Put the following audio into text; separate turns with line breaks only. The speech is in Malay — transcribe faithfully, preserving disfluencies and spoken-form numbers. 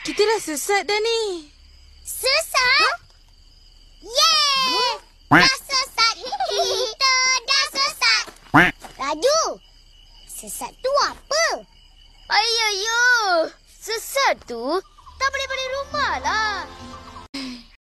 Kita dah sesat dah ni.
Sesat? Yeay! Dah sesat. Kita dah sesat. Raju, sesat tu apa?
Ayayo, sesat tu tak boleh balik rumah lah.